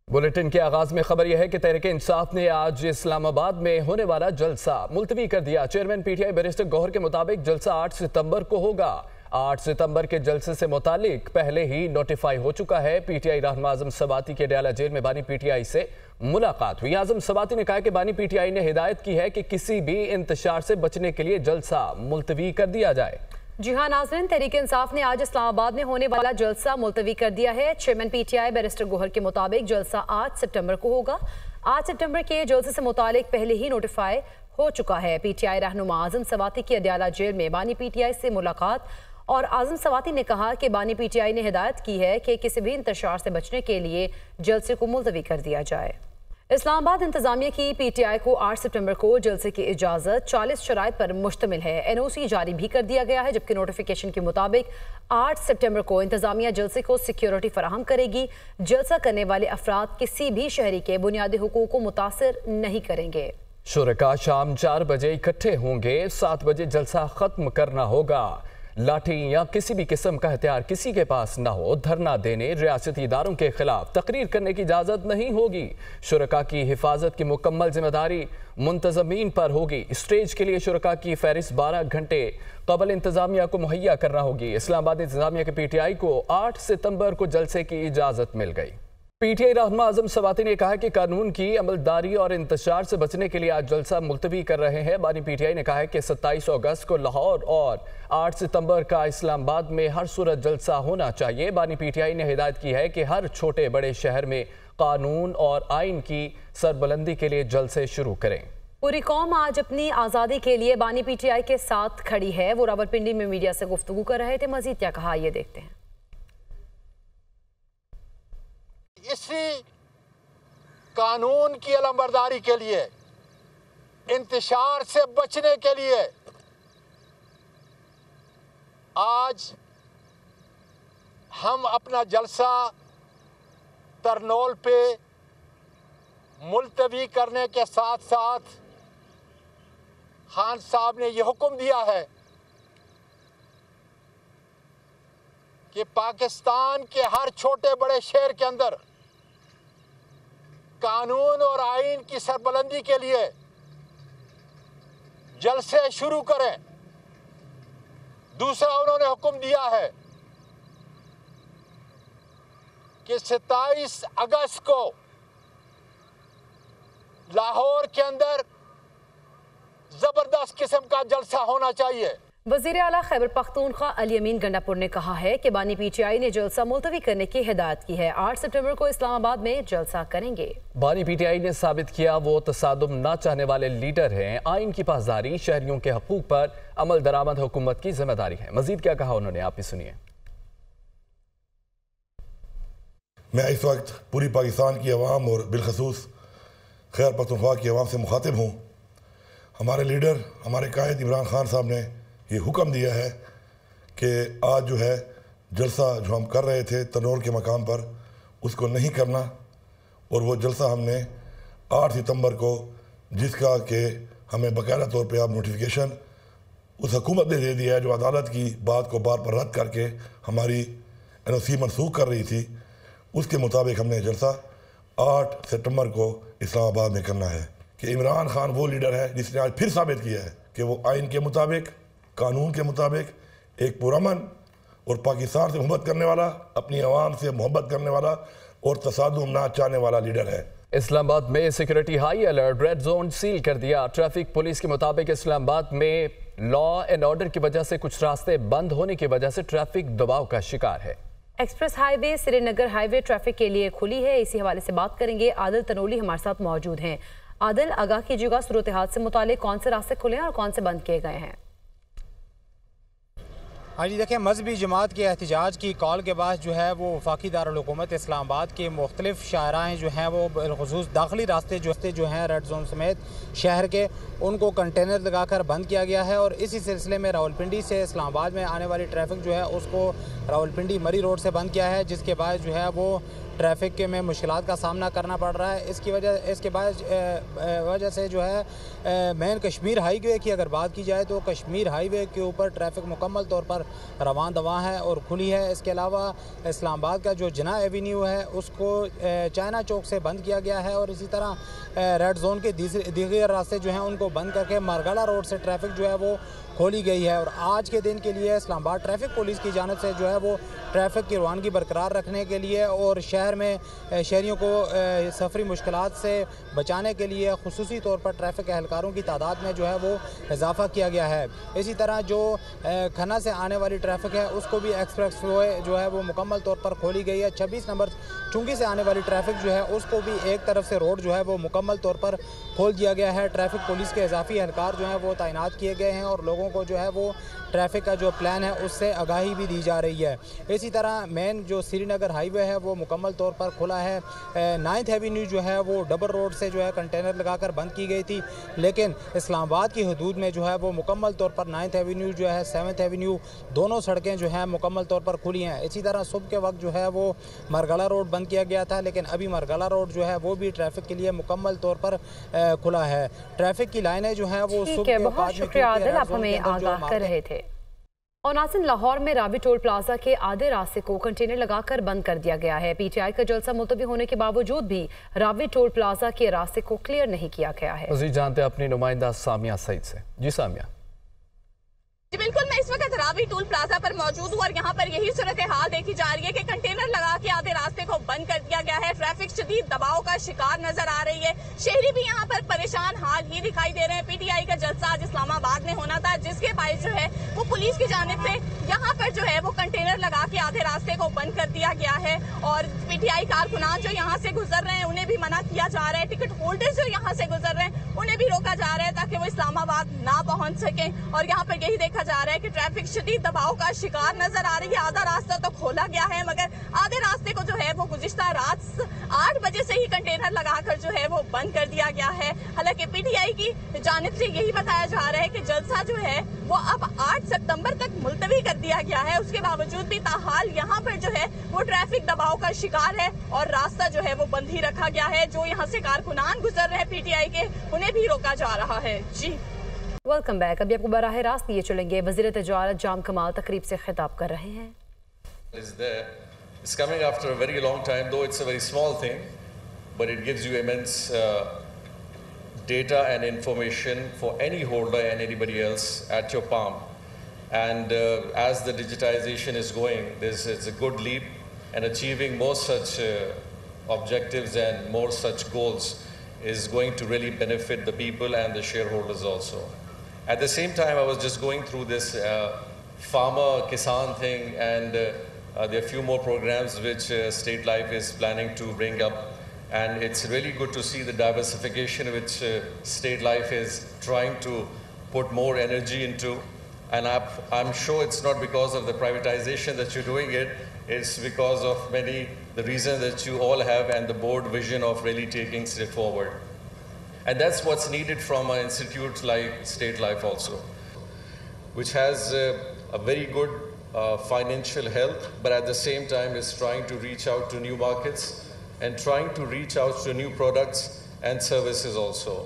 Bulletin के आगाज में खबर यह है कि तहरीक इंसाफ ने आज इस्लामाबाद में होने वाला जलसा मुलतवी कर दिया। चेयरमैन पीटीआई बैरिस्टर गौहर के मुताबिक जलसा 8 सितंबर को होगा। 8 सितंबर के जलसे से मुतालिक पहले ही नोटिफाई हो चुका है। पीटीआई रहनुमा आजम सवाती के अडयाला जेल में बानी पीटीआई से मुलाकात हुई। आजम सवाती ने कहा कि बानी पीटीआई ने हिदायत की है कि किसी भी इंतशार से बचने के लिए जलसा मुलतवी कर दिया जाए। जी हाँ नाज़रीन, तहरीक इंसाफ ने आज इस्लामाबाद में होने वाला जलसा मुलतवी कर दिया है। चेयरमैन पीटीआई बैरिस्टर गौहर के मुताबिक जलसा 8 सितंबर को होगा। 8 सितंबर के जलसे से मुतालिक पहले ही नोटिफाई हो चुका है। पीटीआई रहनुमा आजम सवाती की अडयाला जेल में बानी पीटीआई से मुलाकात और आजम सवाती ने कहा कि बानी पीटीआई ने हिदायत की है कि किसी भी इंतशार से बचने के लिए जलसे को मुलतवी कर दिया जाए। इस्लामाबाद इंतजामिया की पीटीआई को 8 सितंबर को जलसे की इजाज़त 40 शराइत पर मुश्तमिल है। एनओसी जारी भी कर दिया गया है, जबकि नोटिफिकेशन के मुताबिक 8 सितंबर को इंतजामिया जलसे को सिक्योरिटी फराहम करेगी। जलसा करने वाले अफराद किसी भी शहरी के बुनियादी हुकूक को मुतासिर नहीं करेंगे। शुरका शाम 4 बजे इकट्ठे होंगे। 7 बजे जलसा खत्म करना होगा। लाठी या किसी भी किस्म का हथियार किसी के पास न हो। धरना देने, रियासती इदारों के खिलाफ तकरीर करने की इजाज़त नहीं होगी। शुरका की हिफाजत की मुकम्मल जिम्मेदारी मुंतजमीन पर होगी। स्टेज के लिए शुरका की फहरिस्त 12 घंटे कबल इंतजामिया को मुहैया करना होगी। इस्लामाबाद इंतजामिया के पीटीआई को 8 सितंबर को जलसे की इजाज़त मिल गई। पीटीआई रहनुमा आजम सवाती ने कहा कि कानून की अमलदारी और इंतशार से बचने के लिए आज जलसा मुलतवी कर रहे हैं। बानी पीटीआई ने कहा है कि 27 अगस्त को लाहौर और 8 सितंबर का इस्लामाबाद में हर सूरत जलसा होना चाहिए। बानी पीटीआई ने हिदायत की है कि हर छोटे बड़े शहर में कानून और आइन की सरबुलंदी के लिए जलसे शुरू करें। पूरी कौम आज अपनी आज़ादी के लिए बानी पीटीआई के साथ खड़ी है। वो रावलपिंडी में मीडिया से गुफ्तगू कर रहे थे। मजीद क्या कहा, ये देखते हैं। इसी कानून की अलमबरदारी के लिए, इंतशार से बचने के लिए आज हम अपना जलसा तरनोल पे मुलतवी करने के साथ साथ खान साहब ने यह हुक्म दिया है कि पाकिस्तान के हर छोटे बड़े शहर के अंदर कानून और आइन की सरबुलंदी के लिए जलसे शुरू करें। दूसरा उन्होंने हुक्म दिया है कि 27 अगस्त को लाहौर के अंदर जबरदस्त किस्म का जलसा होना चाहिए। वज़ीर आला खैबर पख्तूनख्वा अली अमीन गंडापुर ने कहा है कि बानी पीटीआई ने जलसा मुलतवी करने की हिदायत की है। 8 सितंबर को इस्लामाबाद में जलसा करेंगे। बानी पीटीआई ने साबित किया वो तसादुम ना चाहने वाले लीडर हैं। आइन की पासदारी, शहरियों के हकूक पर अमल दरामद हुकूमत की जिम्मेदारी है। मजीद क्या कहा उन्होंने, आप ही सुनिए। मैं इस वक्त पूरी पाकिस्तान की अवाम और बिलखसूस खैबर पख्तूनख्वा की अवाम से मुखातिब हूँ। हमारे लीडर, हमारे कायद इमरान खान साहब ने ये हुक्म दिया है कि आज जो है जलसा जो हम कर रहे थे तनोर के मकाम पर, उसको नहीं करना। और वो जलसा हमने 8 सितंबर को, जिसका कि हमें बाकायदा तौर पे आप नोटिफिकेशन उस हुकूमत ने दे दिया है जो अदालत की बात को बार पर रद्द करके हमारी एनओसी मनसूख कर रही थी, उसके मुताबिक हमने जलसा 8 सितंबर को इस्लामाबाद में करना है। कि इमरान खान वो लीडर है जिसने आज फिर साबित किया है कि वो आइन के मुताबिक, कानून के मुताबिक एक पुरअमन और पाकिस्तान से मोहब्बत करने वाला, अपनी आवाम से मोहब्बत करने वाला और तसादुम ना चाहने वाला लीडर है। इस्लामाबाद में security high alert, red zone seal कर दिया। ट्रैफिक पुलिस के मुताबिक इस्लामाबाद में लॉ एंड ऑर्डर की वजह से कुछ रास्ते बंद होने की वजह से ट्रैफिक दबाव का शिकार है। Express highway Srinagar highway traffic के लिए खुली है। इसी हवाले से बात करेंगे। आदिल तनोली हमारे साथ मौजूद हैं। आदिल, आगाह कीजिएगा सूरत हाल से मुतालिक, कौन से रास्ते खुले हैं और कौन से बंद किए गए हैं? हाँ जी, देखें, मजहबी जमात के एहतजाज की कॉल के बाद जो है वो वफाकी दारुल-हुकूमत इस्लामाबाद के मुख्तलिफ शाहराएँ जो हैं वो बिलखुसूस दाखिली रास्ते जो हैं रेड जोन समेत शहर के, उनको कंटेनर लगाकर बंद किया गया है। और इसी सिलसिले में रावलपिंडी से इस्लामाबाद में आने वाली ट्रैफिक जो है उसको रावलपिंडी मरी रोड से बंद किया है, जिसके बाद जो है वो ٹریفک میں مشکلات کا سامنا کرنا پڑ رہا ہے۔ اس کے وجہ سے جو ہے مین کشمیر ہائی وے کی اگر بات کی جائے تو کشمیر ہائی وے کے اوپر ٹریفک مکمل طور پر رواں دواں ہے اور کھلی ہے۔ اس کے علاوہ اسلام آباد کا جو جناح ایوینیو ہے اس کو چائنا چوک سے بند کیا گیا ہے، اور اسی طرح ریڈ زون کے دیگر راستے جو ہیں ان کو بند کر کے مارگالا روڈ سے ٹریفک جو ہے وہ کھولی گئی ہے۔ اور آج کے دن کے لیے اسلام آباد ٹریفک پولیس کی جانب سے جو ہے وہ ٹریفک کی روانگی برقرار رکھنے کے لیے اور شہر میں شہریوں کو سفری مشکلات سے بچانے کے لیے خصوصی طور پر ٹریفک اہلکاروں کی تعداد میں جو ہے وہ اضافہ کیا گیا ہے۔ اسی طرح جو کھنہ سے آنے والی ٹریفک ہے اس کو بھی ایکسپریس وے جو ہے وہ مکمل طور پر کھولی گئی ہے۔ 26 نمبر چونگی سے آنے والی ٹریفک جو ہے اس کو بھی ایک طرف سے روڈ جو ہے وہ مکمل طور پر کھول دیا گیا ہے۔ ٹریفک پولیس کے اضافی اہلکار جو ہیں وہ تعینات کیے گئے ہیں اور لوگوں کو جو ہے وہ ٹریفک کا جو پلان ہے اس سے آگاہی بھی دی جا رہی ہے۔ اسی طرح مین جو سری نگر ہائی وے ہے وہ مکمل طور پر کھلا ہے۔ 9th ایوینیو جو ہے وہ ڈبل روڈ سے جو ہے کنٹینر لگا کر بند کی گئی تھی، لیکن اسلام آباد کی حدود میں جو ہے وہ مکمل طور پر 9th ایوینیو جو ہے 7th ایوینیو دونوں سڑکیں جو ہیں مکمل طور پر کھلی ہیں۔ اسی طرح صبح کے وقت جو ہے وہ مرگلا روڈ بند کیا گیا تھا، لیکن ابھی مرگلا روڈ جو ہے وہ بھی ٹریفک کے لیے مکمل طور پر کھلا ہے۔ ٹریفک کی لائنیں جو ہیں وہ صبح کے بہت شکریہ عادل، آپ ہمیں آگاہ کر رہے تھے۔ اور ناظرین، لاہور میں راوی ٹول پلازا کے آدھے راستے کو کنٹینر لگا کر بند کر دیا گیا ہے۔ پی ٹی آئی کا جلسہ ملتوی ہونے کے باوجود بھی راوی ٹول پلازا کے راستے کو کلیئر نہیں کیا گیا ہے۔ مزید جانتے ہیں اپنی نمائندہ سامیہ سعید سے۔ جی سامیہ۔ جی بالکل، میں اس وقت راوی ٹول پلازا پر موجود ہوں اور یہاں پر یہی صورتحال دیکھی جا رہی ہے کہ کنٹینر لگا کے آدھے راستے کو بند کر دیا گیا ہے۔ ٹریفک شدید دباؤ کا شکار نظر آ رہی ہے، شہری بھی یہاں پر پریشان حال ہی دکھائی دے رہے ہیں۔ پی ٹی آئی کا جلسہ آج اسلام آباد میں ہونا تھا، جس کے باعث جو ہے وہ پولیس کی جانب سے یہاں پر جو ہے وہ کنٹینر لگا کے آدھے راستے کو بند کر دیا گیا ہے، اور پی ٹی آئی کارکنان جو یہاں سے گزر رہے ہیں انہیں بھی منع کیا جا رہا ہے۔ ٹکٹ ہولڈر جو یہاں سے گزر رہے ہیں انہیں بھی روکا جا رہا ہے تاکہ وہ اسلام آباد نہ پہنچ سکیں، اور یہاں پر یہی دیکھا جا رہا ہے کہ ٹریفک شدید دباؤ کا شکار نظر آ رہی ہے۔ آدھا راستہ تو کھولا گیا ہے، مگر آدھے راستے کو جو ہے وہ گزشتہ رات 8 بجے سے ہی کنٹینر لگا کر جو ہے وہ بند کر دیا گیا ہے۔ حالانکہ پی ٹی آئی کی جانب سے یہی بتایا جا رہا ہے کہ جلسہ جو ہے وہ اب 8 ستمبر تک ملتوی کر دیا گیا ہے، اس کے باوجود بھی تاحال یہاں پر جو ہے وہ ٹریفک دباؤ کا شکار ہے اور راستہ جو ہے وہ بند ہی رکھا گیا ہے۔ جو یہاں سے کارکنان گزر رہے ہیں پی ٹی آئی کے انہیں بھی روکا جا رہا ہے۔ جی ویلکم بیک۔ ابھی آپ کو براہ راست لیے چلیں گے، وزیر تجارت جام کمال تقریب سے خطاب کر رہے ہیں۔ It's coming after a very long time, though it's a very small thing, but it gives you immense data and information for any holder and anybody else at your palm. And as the digitization is going, it's a good leap, and achieving more such objectives and more such goals is going to really benefit the people and the shareholders also. At the same time, I was just going through this farmer Kisan thing, and there are a few more programs which State Life is planning to bring up, and it's really good to see the diversification which State Life is trying to put more energy into. And I'm sure it's not because of the privatization that you're doing it, it's because of the reasons that you all have and the board vision of really taking it forward. And that's what's needed from an institute like State Life also, which has a very good financial health, but at the same time is trying to reach out to new markets and trying to reach out to new products and services also.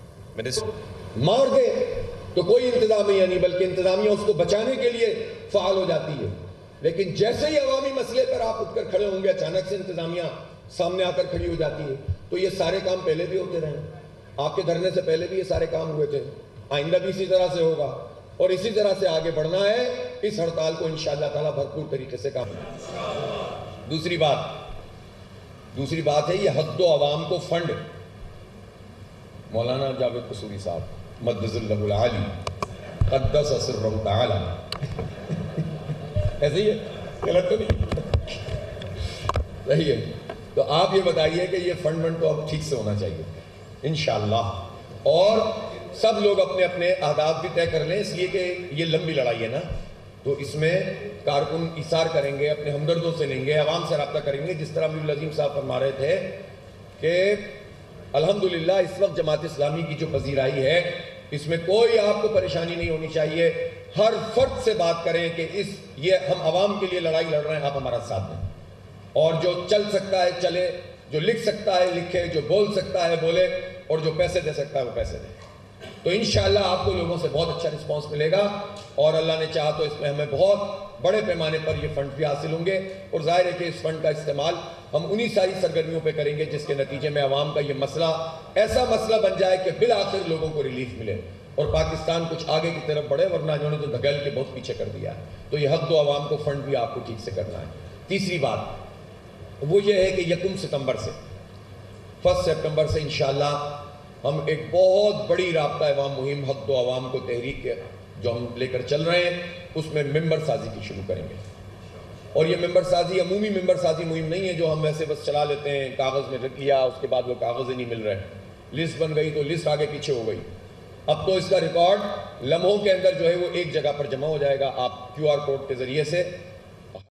مار دے تو کوئی انتظامیہ نہیں، بلکہ انتظامیہ اس کو بچانے کے لیے فعال ہو جاتی ہے، لیکن جیسے ہی عوامی مسئلے پر آپ اٹھ کر کھڑے ہوں گے اچانک سے انتظامیہ سامنے آ کر کھڑی ہو جاتی ہے۔ تو یہ سارے کام پہلے بھی ہوتے رہے، آپ کے دھرنے سے پہلے بھی یہ سارے کام ہوئے تھے، آئندہ بھی اسی طرح سے ہوگا، اور اسی طرح سے آگے بڑھنا ہے۔ اس ہڑتال کو انشاءاللہ تعالیٰ بھرپور طریقے سے کام کریں۔ دوسری بات ہے یہ حد و عوام کو فنڈ، مولانا جاوید قصوری صاحب مدذ اللہ العالی قدس سرہ تعالی، ایسے ہی ہے، غلط تو نہیں، صحیح ہے؟ تو آپ یہ بتائیے کہ یہ فنڈ تو اب ٹھیک سے ہونا چاہیے انشاءاللہ، اور سب لوگ اپنے اپنے اہداف بھی طے کر لیں، اس لیے کہ یہ لمبی لڑائی ہے نا، تو اس میں کارکن ایثار کریں گے، اپنے ہمدردوں سے لیں گے، عوام سے رابطہ کریں گے، جس طرح ابو العظیم صاحب فرما رہے تھے کہ الحمدللہ اس وقت جماعت اسلامی کی جو پذیرائی ہے اس میں کوئی آپ کو پریشانی نہیں ہونی چاہیے۔ ہر فرد سے بات کریں کہ یہ ہم عوام کے لیے لڑائی لڑ رہے ہیں، آپ ہمارا ساتھ دیں، اور جو چل سکتا ہے چلے، جو لکھ سکتا ہے لکھے، جو بول سکتا ہے بولے، اور جو پیسے دے سکتا ہے وہ پیسے دے. تو انشاءاللہ آپ کو لوگوں سے بہت اچھا رسپانس ملے گا، اور اللہ نے چاہا تو اس میں ہمیں بہت بڑے پیمانے پر یہ فنڈ بھی حاصل ہوں گے. اور ظاہر ہے کہ اس فنڈ کا استعمال ہم انہی ساری سرگرمیوں پہ کریں گے جس کے نتیجے میں عوام کا یہ مسئلہ ایسا مسئلہ بن جائے کہ بالآخر لوگوں کو ریلیف ملے اور پاکستان کچھ آگے کی طرف بڑھے، ورنہ انہوں نے تو دھکیل کے بہت پیچھے کر دیا ہے. تو یہ حق دو عوام کو فنڈ بھی آپ کو ٹھیک سے کرنا ہے. تیسری بات وہ یہ ہے کہ 1 ستمبر سے 1 سپٹمبر سے انشاءاللہ ہم ایک بہت بڑی رابطہ عوام مہم حق دو عوام کو تحریک کے جو ہم لے کر چل رہے ہیں اس میں ممبر سازی کی شروع کریں گے. اور یہ ممبر سازی عمومی ممبر سازی مہم نہیں ہے جو ہم ویسے بس چلا لیتے ہیں، کاغذ میں رکھ لیا، اس کے بعد وہ کاغذ ہی نہیں مل رہے، لسٹ بن گئی تو لسٹ آگے پیچھے ہو گئی. اب تو اس کا ریکارڈ لمحوں کے اندر جو ہے وہ ایک جگہ پر جمع ہو جائے گا. آپ QR کوڈ کے ذریعے سے